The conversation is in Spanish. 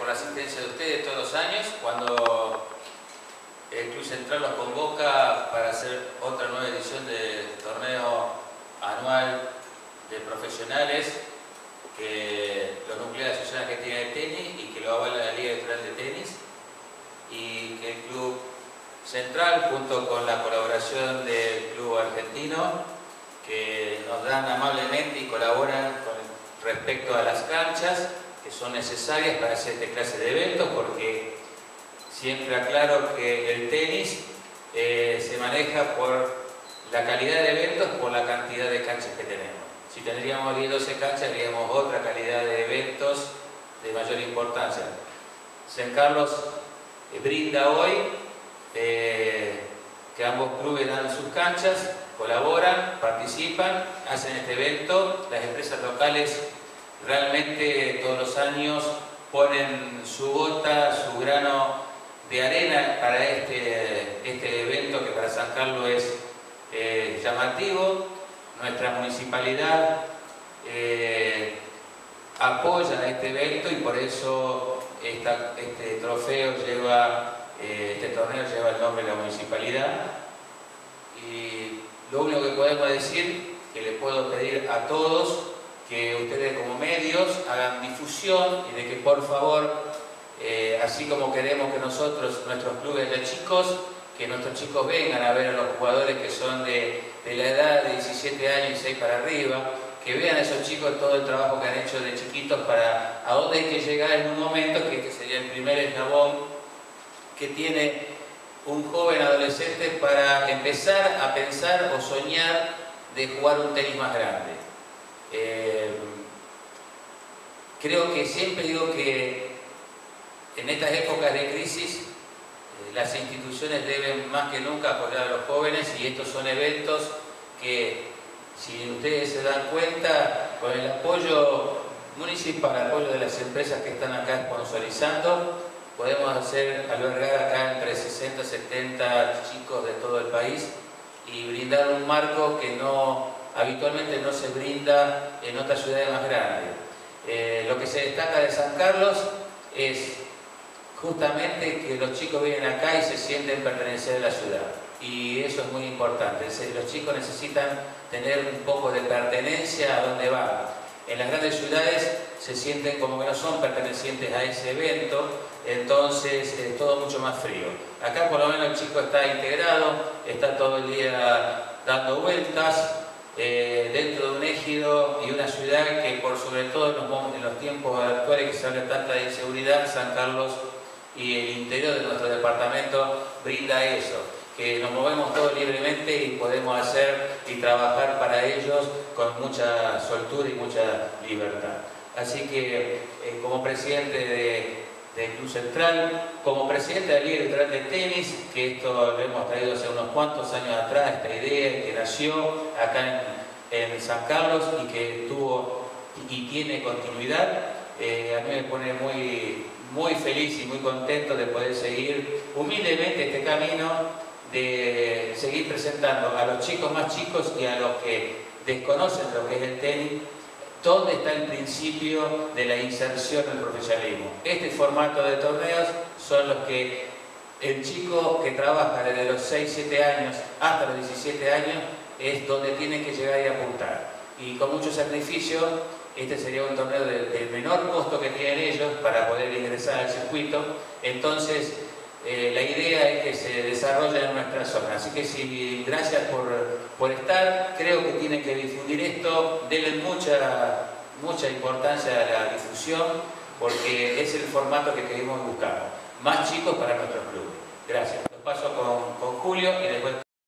por la asistencia de ustedes todos los años, cuando el Club Central los convoca para hacer otra nueva edición del torneo anual de profesionales que lo nuclea la Asociación Argentina de Tenis y que lo avala la Liga Electoral de Tenis, y que el Club Central, junto con la colaboración del Club Argentino, que nos dan amablemente y colaboran con respecto a las canchas que son necesarias para hacer esta clase de eventos, porque siempre aclaro que el tenis se maneja por la calidad de eventos, por la cantidad de canchas que tenemos. Si tendríamos 10 o 12 canchas, tendríamos otra calidad de eventos de mayor importancia. San Carlos brinda hoy que ambos clubes dan sus canchas, colaboran, participan, hacen este evento. Las empresas locales realmente todos los años ponen su gota, su grano de arena para este evento que para San Carlos es llamativo. Nuestra municipalidad apoya este evento y por eso este trofeo lleva, este torneo lleva el nombre de la municipalidad. Y lo único que podemos decir, que le puedo pedir a todos, que ustedes como medios hagan difusión y de que por favor, así como queremos que nosotros, nuestros clubes de chicos, que nuestros chicos vengan a ver a los jugadores que son de la edad de 17 años y 6 para arriba, que vean a esos chicos todo el trabajo que han hecho de chiquitos para a dónde hay que llegar en un momento, que este sería el primer eslabón que tiene un joven adolescente para empezar a pensar o soñar de jugar un tenis más grande. Creo que siempre digo que en estas épocas de crisis las instituciones deben más que nunca apoyar a los jóvenes, y estos son eventos que, si ustedes se dan cuenta, con el apoyo municipal, el apoyo de las empresas que están acá sponsorizando, podemos albergar acá entre 60 y 70 chicos de todo el país y brindar un marco que habitualmente no se brinda en otras ciudades más grandes. Lo que se destaca de San Carlos es justamente que los chicos vienen acá y se sienten pertenecer a la ciudad, y eso es muy importante. Los chicos necesitan tener un poco de pertenencia a donde van. En las grandes ciudades se sienten como que no son pertenecientes a ese evento, entonces es todo mucho más frío. Acá por lo menos el chico está integrado, está todo el día dando vueltas dentro de un ejido y una ciudad que, por sobre todo en los tiempos actuales que se habla tanta de inseguridad, San Carlos y el interior de nuestro departamento brinda eso, que nos movemos todos libremente y podemos hacer y trabajar para ellos con mucha soltura y mucha libertad. Así que como presidente del Club Central, como presidente de la Liga Electoral de Tenis, que esto lo hemos traído hace unos cuantos años atrás, esta idea que nació acá en San Carlos y que tuvo y tiene continuidad, a mí me pone muy feliz y muy contento de poder seguir humildemente este camino, de seguir presentando a los chicos más chicos y a los que desconocen lo que es el tenis, dónde está el principio de la inserción en el profesionalismo. Este formato de torneos son los que el chico que trabaja desde los 6-7 años hasta los 17 años es donde tiene que llegar y apuntar. Y con mucho sacrificio, este sería un torneo del menor costo que tienen ellos para poder ingresar al circuito. Entonces, la idea es que se desarrolle en nuestra zona. Así que sí, gracias por estar. Creo que tienen que difundir esto, denle mucha importancia a la difusión, porque es el formato que queremos buscar. Más chicos para nuestros clubes. Gracias. Los paso con Julio y después